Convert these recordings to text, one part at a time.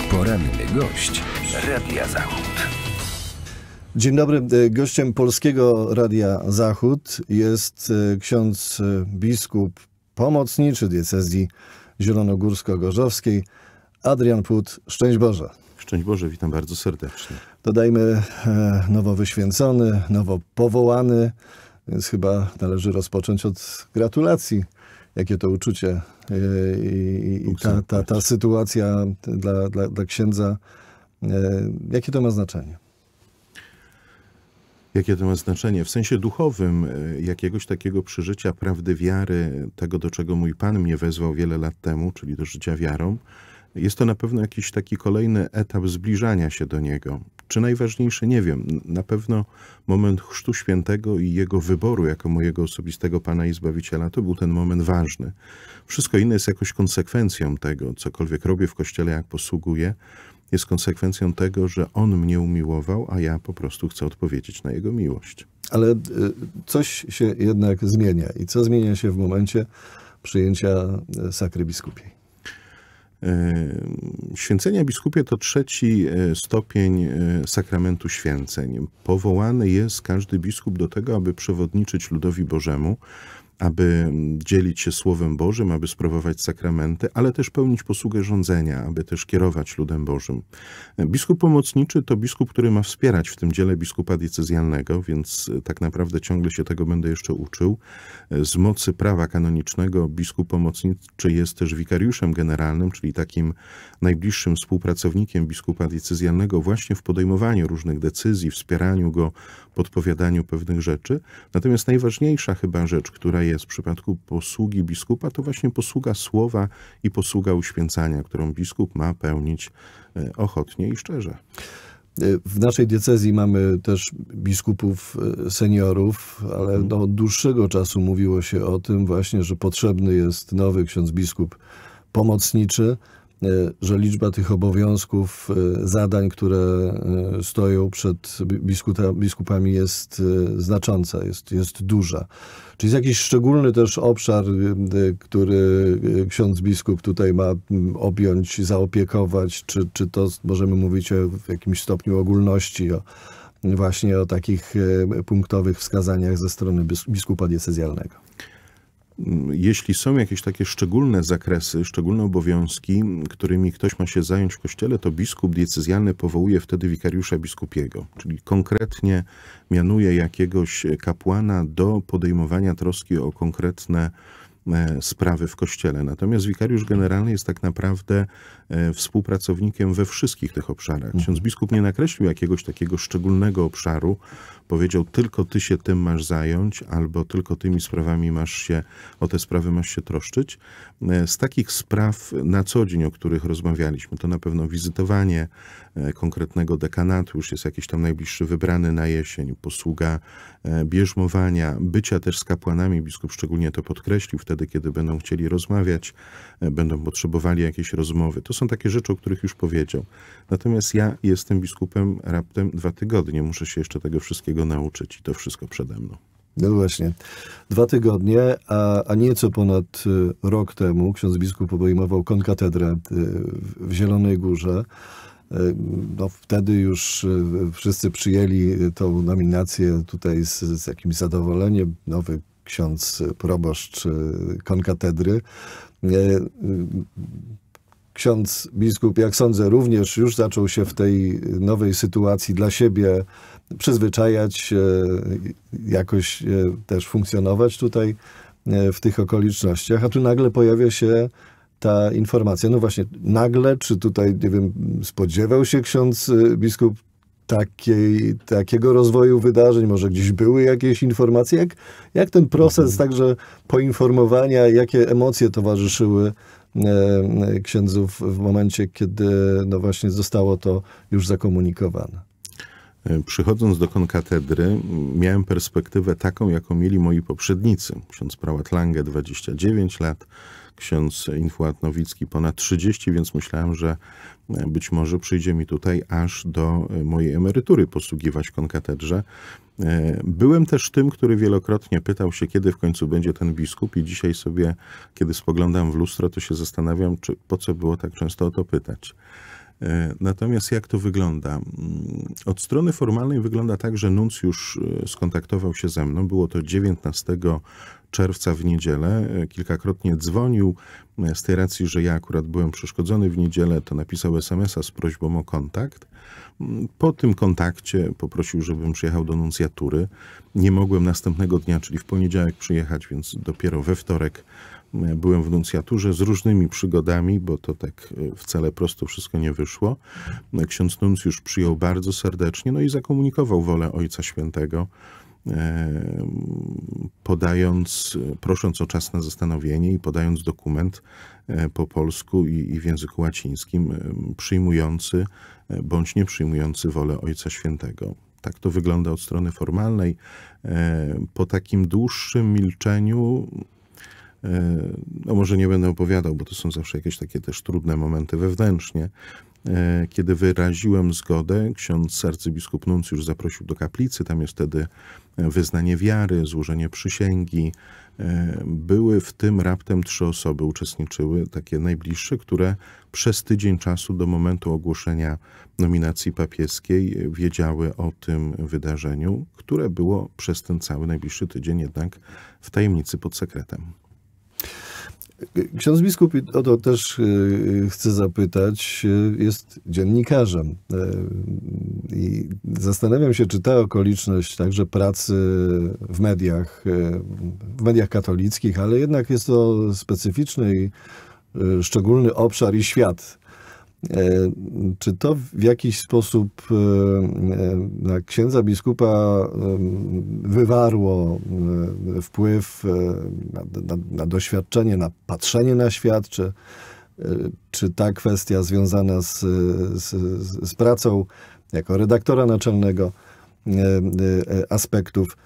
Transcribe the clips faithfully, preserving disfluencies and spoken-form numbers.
Poranny gość Radia Zachód. Dzień dobry. Gościem Polskiego Radia Zachód jest ksiądz biskup pomocniczy diecezji zielonogórsko-gorzowskiej Adrian Put. Szczęść Boże. Szczęść Boże, witam bardzo serdecznie. Dodajmy nowo wyświęcony, nowo powołany, więc chyba należy rozpocząć od gratulacji. Jakie to uczucie i, i ta, ta, ta sytuacja dla, dla, dla księdza, jakie to ma znaczenie? Jakie to ma znaczenie? W sensie duchowym jakiegoś takiego przeżycia prawdy wiary, tego do czego mój Pan mnie wezwał wiele lat temu, czyli do życia wiarą, jest to na pewno jakiś taki kolejny etap zbliżania się do Niego. Czy najważniejszy? Nie wiem. Na pewno moment Chrztu Świętego i Jego wyboru jako mojego osobistego Pana i Zbawiciela to był ten moment ważny. Wszystko inne jest jakoś konsekwencją tego, cokolwiek robię w Kościele, jak posługuję, jest konsekwencją tego, że On mnie umiłował, a ja po prostu chcę odpowiedzieć na Jego miłość. Ale coś się jednak zmienia. I co zmienia się w momencie przyjęcia sakry biskupiej? Święcenia biskupie to trzeci stopień sakramentu święceń. Powołany jest każdy biskup do tego, aby przewodniczyć ludowi Bożemu, aby dzielić się Słowem Bożym, aby sprawować sakramenty, ale też pełnić posługę rządzenia, aby też kierować ludem Bożym. Biskup pomocniczy to biskup, który ma wspierać w tym dziele biskupa diecezjalnego, więc tak naprawdę ciągle się tego będę jeszcze uczył. Z mocy prawa kanonicznego biskup pomocniczy jest też wikariuszem generalnym, czyli takim najbliższym współpracownikiem biskupa diecezjalnego właśnie w podejmowaniu różnych decyzji, wspieraniu go, podpowiadaniu pewnych rzeczy. Natomiast najważniejsza chyba rzecz, która jest w przypadku posługi biskupa, to właśnie posługa słowa i posługa uświęcania, którą biskup ma pełnić ochotnie i szczerze. W naszej diecezji mamy też biskupów seniorów, ale no, od dłuższego czasu mówiło się o tym właśnie, że potrzebny jest nowy ksiądz biskup pomocniczy, że liczba tych obowiązków, zadań, które stoją przed biskupa, biskupami jest znacząca, jest, jest duża. Czy jest jakiś szczególny też obszar, który ksiądz biskup tutaj ma objąć, zaopiekować, czy, czy to możemy mówić o w jakimś stopniu ogólności, o, właśnie o takich punktowych wskazaniach ze strony biskupa diecezjalnego? Jeśli są jakieś takie szczególne zakresy, szczególne obowiązki, którymi ktoś ma się zająć w Kościele, to biskup diecezjalny powołuje wtedy wikariusza biskupiego, czyli konkretnie mianuje jakiegoś kapłana do podejmowania troski o konkretne sprawy w Kościele. Natomiast wikariusz generalny jest tak naprawdę współpracownikiem we wszystkich tych obszarach. Ksiądz biskup nie nakreślił jakiegoś takiego szczególnego obszaru, powiedział, tylko ty się tym masz zająć, albo tylko tymi sprawami masz się, o te sprawy masz się troszczyć. Z takich spraw na co dzień, o których rozmawialiśmy, to na pewno wizytowanie konkretnego dekanatu, już jest jakiś tam najbliższy wybrany na jesień, posługa bierzmowania, bycia też z kapłanami, biskup szczególnie to podkreślił, wtedy, kiedy będą chcieli rozmawiać, będą potrzebowali jakiejś rozmowy. To są takie rzeczy, o których już powiedział. Natomiast ja jestem biskupem raptem dwa tygodnie, muszę się jeszcze tego wszystkiego nauczyć i to wszystko przede mną. No właśnie. Dwa tygodnie, a, a nieco ponad rok temu ksiądz biskup obejmował konkatedrę w Zielonej Górze. No, wtedy już wszyscy przyjęli tą nominację tutaj z, z jakimś zadowoleniem. Nowy ksiądz proboszcz konkatedry. Ksiądz biskup, jak sądzę, również już zaczął się w tej nowej sytuacji dla siebie przyzwyczajać, jakoś też funkcjonować tutaj w tych okolicznościach, a tu nagle pojawia się ta informacja. No właśnie, nagle, czy tutaj, nie wiem, spodziewał się ksiądz biskup takiej, takiego rozwoju wydarzeń, może gdzieś były jakieś informacje? Jak, jak ten proces także poinformowania, jakie emocje towarzyszyły księdzów w momencie, kiedy no właśnie zostało to już zakomunikowane? Przychodząc do konkatedry, miałem perspektywę taką, jaką mieli moi poprzednicy. Ksiądz prałat Lange dwadzieścia dziewięć lat, ksiądz Infuat Nowicki ponad trzydzieści, więc myślałem, że być może przyjdzie mi tutaj aż do mojej emerytury posługiwać w konkatedrze. Byłem też tym, który wielokrotnie pytał się, kiedy w końcu będzie ten biskup, i dzisiaj sobie, kiedy spoglądam w lustro, to się zastanawiam, czy po co było tak często o to pytać. Natomiast jak to wygląda? Od strony formalnej wygląda tak, że nuncjusz skontaktował się ze mną. Było to dziewiętnastego czerwca w niedzielę. Kilkakrotnie dzwonił. Z tej racji, że ja akurat byłem przeszkodzony w niedzielę, to napisał es em es a z prośbą o kontakt. Po tym kontakcie poprosił, żebym przyjechał do nuncjatury. Nie mogłem następnego dnia, czyli w poniedziałek przyjechać, więc dopiero we wtorek byłem w nuncjaturze z różnymi przygodami, bo to tak wcale prosto wszystko nie wyszło. Ksiądz nuncjusz przyjął bardzo serdecznie, no i zakomunikował wolę Ojca Świętego, podając, prosząc o czas na zastanowienie i podając dokument po polsku i, i w języku łacińskim przyjmujący bądź nie przyjmujący wolę Ojca Świętego. Tak to wygląda od strony formalnej. Po takim dłuższym milczeniu, no może nie będę opowiadał, bo to są zawsze jakieś takie też trudne momenty wewnętrznie. Kiedy wyraziłem zgodę, ksiądz arcybiskup nuncjusz zaprosił do kaplicy, tam jest wtedy wyznanie wiary, złożenie przysięgi. Były w tym raptem trzy osoby uczestniczyły, takie najbliższe, które przez tydzień czasu do momentu ogłoszenia nominacji papieskiej wiedziały o tym wydarzeniu, które było przez ten cały najbliższy tydzień jednak w tajemnicy pod sekretem. Ksiądz biskup, o to też chcę zapytać, jest dziennikarzem i zastanawiam się, czy ta okoliczność także pracy w mediach, w mediach katolickich, ale jednak jest to specyficzny i szczególny obszar i świat. Czy to w jakiś sposób na księdza biskupa wywarło wpływ na, na, na doświadczenie, na patrzenie na świat? Czy, czy ta kwestia związana z, z, z pracą jako redaktora naczelnego aspektów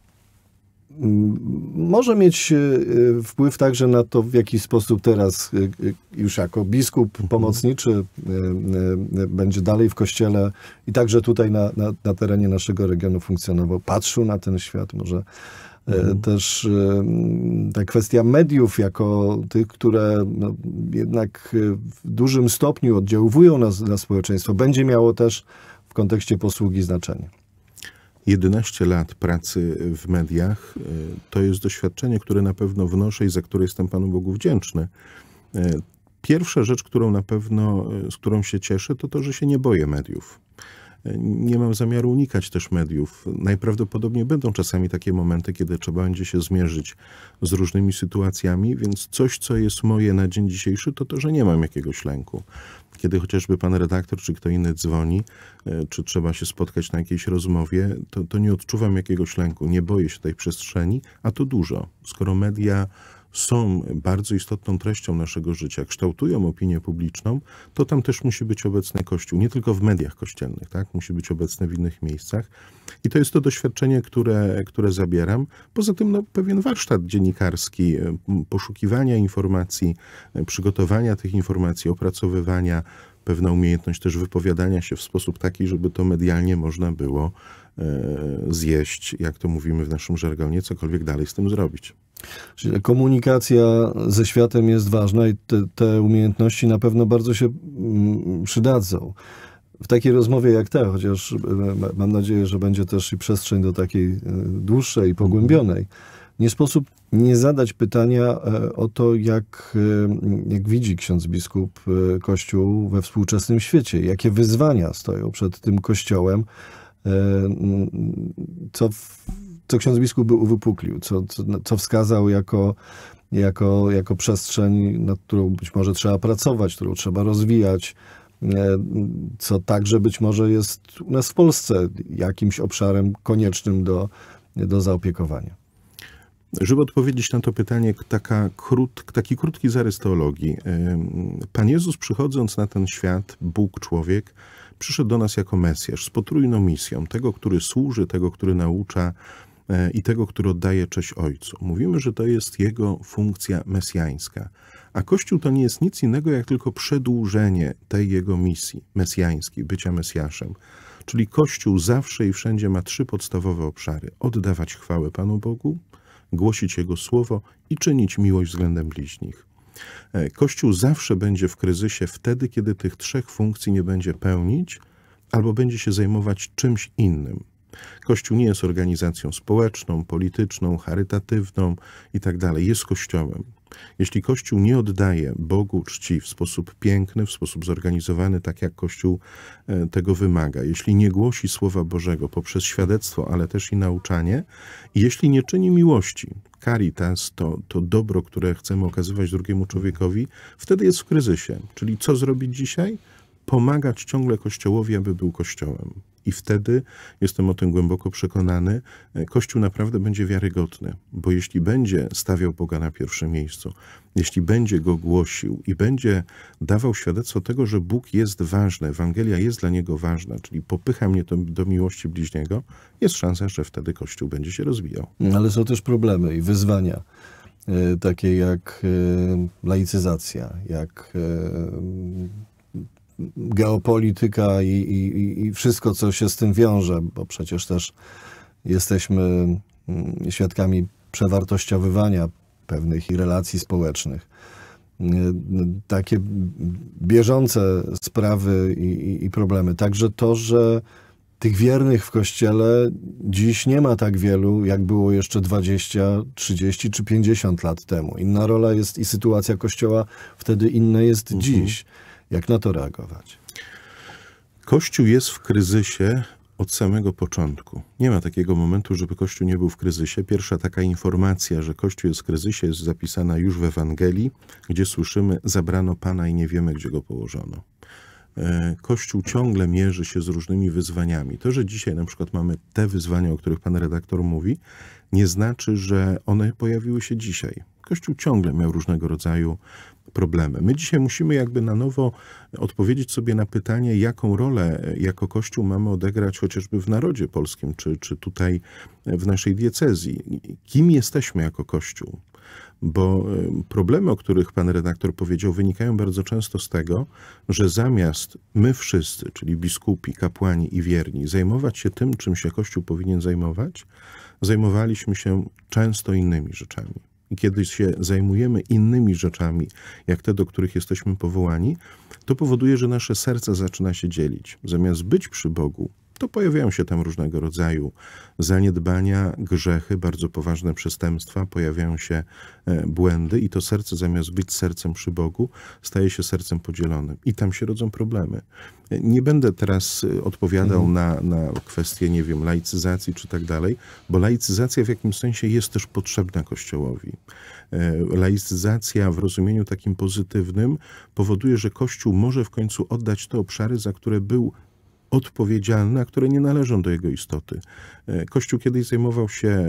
może mieć wpływ także na to, w jaki sposób teraz już jako biskup pomocniczy będzie dalej w Kościele i także tutaj na, na, na terenie naszego regionu funkcjonował, patrzył na ten świat. Może mhm. też ta kwestia mediów jako tych, które no, jednak w dużym stopniu oddziaływują na, na społeczeństwo, będzie miało też w kontekście posługi znaczenie. jedenaście lat pracy w mediach to jest doświadczenie, które na pewno wnoszę i za które jestem Panu Bogu wdzięczny. Pierwsza rzecz, którą na pewno, z którą się cieszę, to to, że się nie boję mediów. Nie mam zamiaru unikać też mediów. Najprawdopodobniej będą czasami takie momenty, kiedy trzeba będzie się zmierzyć z różnymi sytuacjami, więc coś, co jest moje na dzień dzisiejszy, to to, że nie mam jakiegoś lęku. Kiedy chociażby pan redaktor czy kto inny dzwoni, czy trzeba się spotkać na jakiejś rozmowie, to, to nie odczuwam jakiegoś lęku, nie boję się tej przestrzeni, a to dużo. Skoro media są bardzo istotną treścią naszego życia, kształtują opinię publiczną, to tam też musi być obecny Kościół. Nie tylko w mediach kościelnych, tak? Musi być obecny w innych miejscach. I to jest to doświadczenie, które, które zabieram. Poza tym no, pewien warsztat dziennikarski, poszukiwania informacji, przygotowania tych informacji, opracowywania, pewna umiejętność też wypowiadania się w sposób taki, żeby to medialnie można było zjeść, jak to mówimy w naszym żargonie, cokolwiek dalej z tym zrobić. Czyli komunikacja ze światem jest ważna i te, te umiejętności na pewno bardzo się przydadzą. W takiej rozmowie jak ta, chociaż mam nadzieję, że będzie też i przestrzeń do takiej dłuższej, pogłębionej, nie sposób nie zadać pytania o to, jak, jak widzi ksiądz biskup Kościół we współczesnym świecie, jakie wyzwania stoją przed tym Kościołem, co, co ksiądz biskup by uwypuklił, co, co, co wskazał jako, jako, jako przestrzeń, nad którą być może trzeba pracować, którą trzeba rozwijać, co także być może jest u nas w Polsce jakimś obszarem koniecznym do, do zaopiekowania. Żeby odpowiedzieć na to pytanie, taka krót, taki krótki zarys teologii. Pan Jezus, przychodząc na ten świat, Bóg, człowiek, przyszedł do nas jako Mesjasz z potrójną misją, tego, który służy, tego, który naucza i tego, który oddaje cześć Ojcu. Mówimy, że to jest jego funkcja mesjańska. A Kościół to nie jest nic innego, jak tylko przedłużenie tej jego misji mesjańskiej, bycia Mesjaszem. Czyli Kościół zawsze i wszędzie ma trzy podstawowe obszary. Oddawać chwałę Panu Bogu, głosić Jego słowo i czynić miłość względem bliźnich. Kościół zawsze będzie w kryzysie wtedy, kiedy tych trzech funkcji nie będzie pełnić albo będzie się zajmować czymś innym. Kościół nie jest organizacją społeczną, polityczną, charytatywną i tak dalej. Jest Kościołem. Jeśli Kościół nie oddaje Bogu czci w sposób piękny, w sposób zorganizowany, tak jak Kościół tego wymaga, jeśli nie głosi Słowa Bożego poprzez świadectwo, ale też i nauczanie, i jeśli nie czyni miłości, caritas, to, to dobro, które chcemy okazywać drugiemu człowiekowi, wtedy jest w kryzysie. Czyli co zrobić dzisiaj? Pomagać ciągle Kościołowi, aby był Kościołem. I wtedy, jestem o tym głęboko przekonany, Kościół naprawdę będzie wiarygodny. Bo jeśli będzie stawiał Boga na pierwszym miejscu, jeśli będzie Go głosił i będzie dawał świadectwo tego, że Bóg jest ważny, Ewangelia jest dla Niego ważna, czyli popycha mnie to do miłości bliźniego, jest szansa, że wtedy Kościół będzie się rozwijał. Ale są też problemy i wyzwania, takie jak laicyzacja, jak geopolityka i, i, i wszystko, co się z tym wiąże, bo przecież też jesteśmy świadkami przewartościowywania pewnych i relacji społecznych. Takie bieżące sprawy i, i problemy. Także to, że tych wiernych w Kościele dziś nie ma tak wielu, jak było jeszcze dwadzieścia, trzydzieści czy pięćdziesiąt lat temu. Inna rola jest i sytuacja Kościoła wtedy inna jest mhm. dziś. Jak na to reagować? Kościół jest w kryzysie od samego początku. Nie ma takiego momentu, żeby Kościół nie był w kryzysie. Pierwsza taka informacja, że Kościół jest w kryzysie, jest zapisana już w Ewangelii, gdzie słyszymy: zabrano Pana i nie wiemy, gdzie Go położono. Kościół ciągle mierzy się z różnymi wyzwaniami. To, że dzisiaj na przykład mamy te wyzwania, o których pan redaktor mówi, nie znaczy, że one pojawiły się dzisiaj. Kościół ciągle miał różnego rodzaju problemy. My dzisiaj musimy jakby na nowo odpowiedzieć sobie na pytanie, jaką rolę jako Kościół mamy odegrać chociażby w narodzie polskim, czy, czy tutaj w naszej diecezji. Kim jesteśmy jako Kościół? Bo problemy, o których pan redaktor powiedział, wynikają bardzo często z tego, że zamiast my wszyscy, czyli biskupi, kapłani i wierni, zajmować się tym, czym się Kościół powinien zajmować, zajmowaliśmy się często innymi rzeczami. I kiedy się zajmujemy innymi rzeczami, jak te, do których jesteśmy powołani, to powoduje, że nasze serce zaczyna się dzielić. Zamiast być przy Bogu, to pojawiają się tam różnego rodzaju zaniedbania, grzechy, bardzo poważne przestępstwa, pojawiają się błędy i to serce, zamiast być sercem przy Bogu, staje się sercem podzielonym. I tam się rodzą problemy. Nie będę teraz odpowiadał mhm. na, na kwestie, nie wiem, laicyzacji czy tak dalej, bo laicyzacja w jakimś sensie jest też potrzebna Kościołowi. Laicyzacja w rozumieniu takim pozytywnym powoduje, że Kościół może w końcu oddać te obszary, za które był odpowiedzialne, a które nie należą do jego istoty. Kościół kiedyś zajmował się,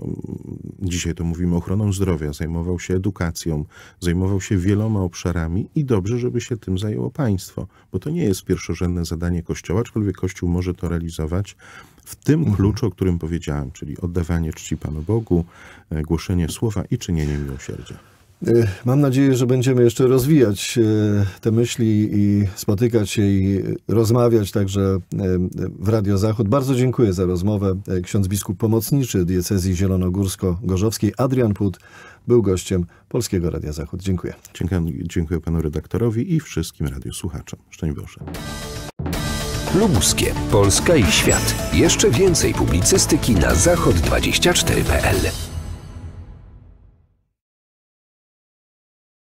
dzisiaj to mówimy, ochroną zdrowia, zajmował się edukacją, zajmował się wieloma obszarami i dobrze, żeby się tym zajęło państwo, bo to nie jest pierwszorzędne zadanie Kościoła, aczkolwiek Kościół może to realizować w tym mhm. kluczu, o którym powiedziałem, czyli oddawanie czci Panu Bogu, głoszenie słowa i czynienie miłosierdzia. Mam nadzieję, że będziemy jeszcze rozwijać te myśli i spotykać się i rozmawiać także w Radio Zachód. Bardzo dziękuję za rozmowę. Ksiądz biskup pomocniczy diecezji zielonogórsko-gorzowskiej Adrian Put był gościem Polskiego Radia Zachód. Dziękuję. Dziękuję, dziękuję panu redaktorowi i wszystkim radiosłuchaczom. Szczęść Boże. Lubuskie, Polska i świat. Jeszcze więcej publicystyki na zachod dwadzieścia cztery kropka p l.